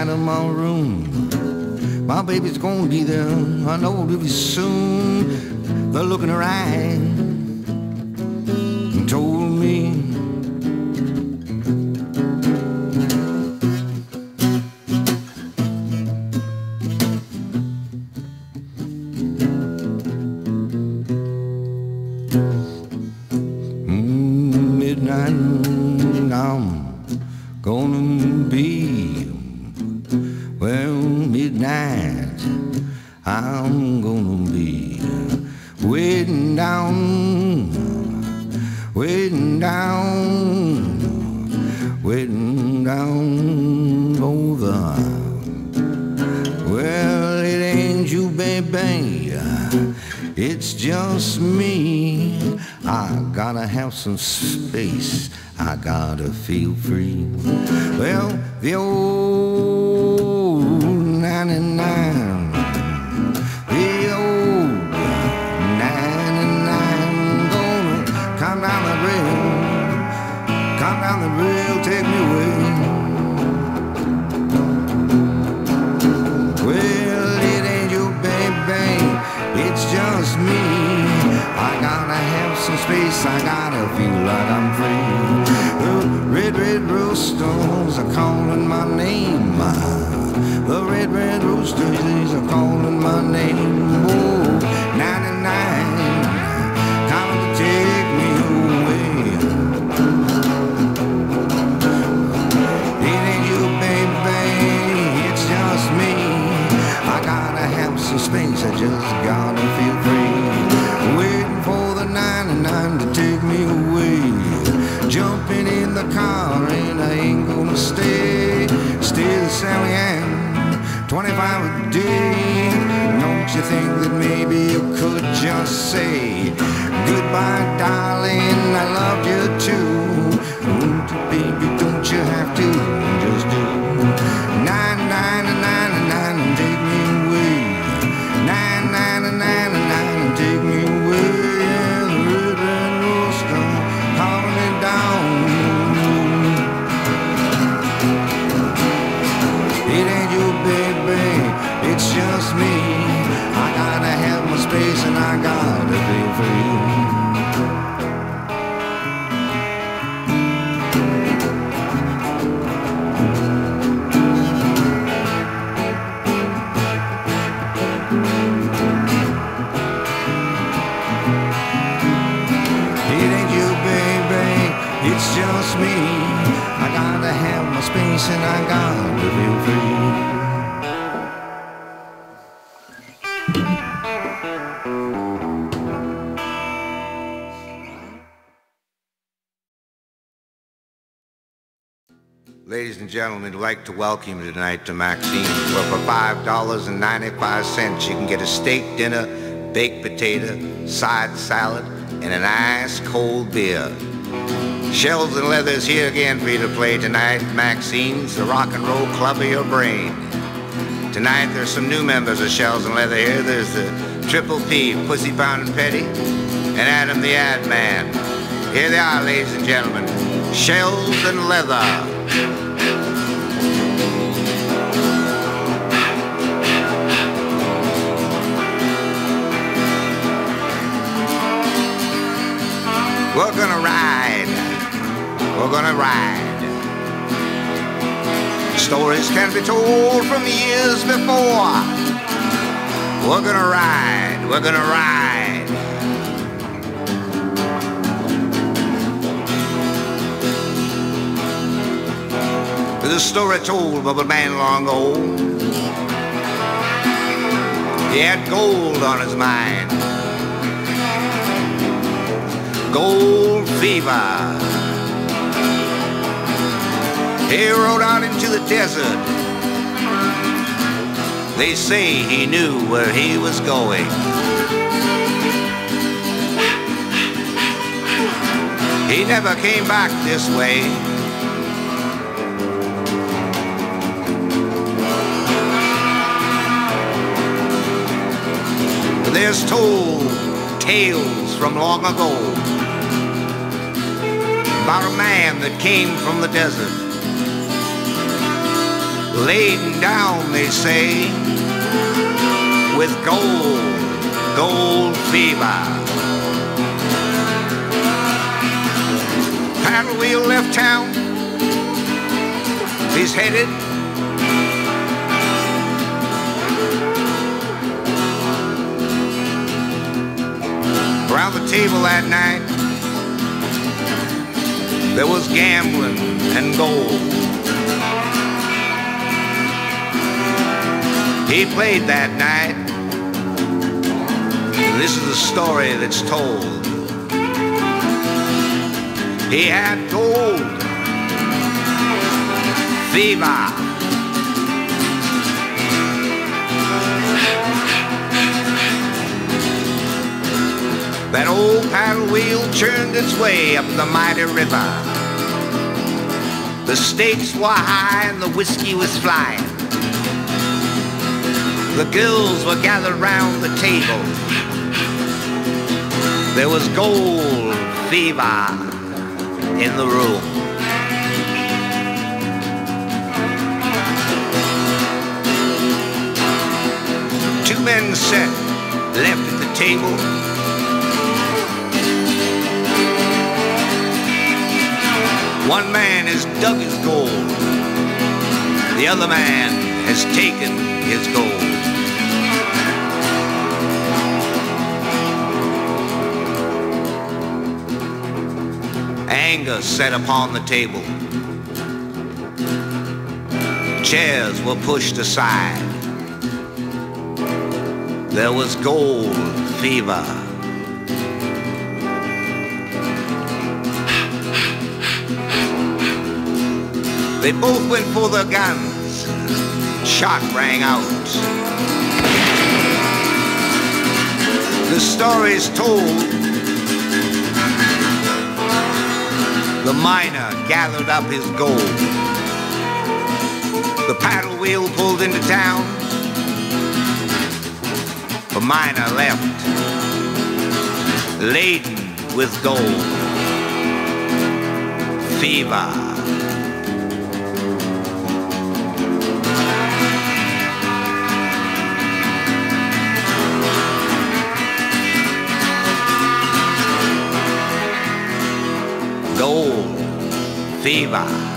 inside of my room. My baby's gonna be there, I know it'll be soon. The look in her eye told me midnight, I'm gonna be, well, midnight, I'm gonna be waiting down, waiting down, waiting down over. Well, it ain't you, baby, it's just me. I gotta have some space, I gotta feel free. Well, the old 99, the old 99, gonna come down the rail, come down the rail, take me away. Well, it ain't you, baby, it's just me. I gotta have some space, I gotta feel like I'm free. The red, red roosters are calling my name. The red, red roosters are calling my name. Oh, 99, come to take me away. It ain't you, baby, it's just me. I gotta have some space, I just gotta feel free. Waiting for the 99 to take me away. Jumping in the car and I ain't gonna stay. Stay the same I am, 25 a day. Don't you think that maybe you could just say goodbye, darling, I loved you too. Baby, don't you have to just do 99 and 99 and take me away. 99 and 99 and take me away. Yeah, the red, red rooster calling it down. It ain't you, baby, it's just me. I gotta have my space and I gotta be free. It's just me. I gotta have my space and I gotta feel free. Ladies and gentlemen, I'd like to welcome you tonight to Maxine's, where for $5.95 you can get a steak dinner, baked potato, side salad, and an ice cold beer. Shells and Leather's here again for you to play tonight. Maxine's, the rock and roll club of your brain. Tonight there's some new members of Shells and Leather here. There's the Triple P, Pussy Poundin' Petty, and Adam the Ad Man. Here they are, ladies and gentlemen, Shells and Leather. We're gonna ride. We're gonna ride. Stories can be told from years before. We're gonna ride. We're gonna ride. There's a story told of a man long ago. He had gold on his mind. Gold fever. He rode out into the desert. They say he knew where he was going. He never came back this way. There's told tales from long ago about a man that came from the desert. laden down, they say, with gold fever. Paddle wheel left town, he's headed around the table that night. There was gambling and gold. He played that night. This is the story that's told. He had gold fever. That old paddle wheel churned its way up the mighty river. The stakes were high and the whiskey was flying. The girls were gathered round the table. There was gold fever in the room. Two men sat left at the table. One man has dug his gold. The other man has taken his gold. Anger sat upon the table. Chairs were pushed aside. There was gold fever. They both went for their guns. Shot rang out. The story's told. The miner gathered up his gold. The paddle wheel pulled into town. The miner left, laden with gold fever. Gold fever.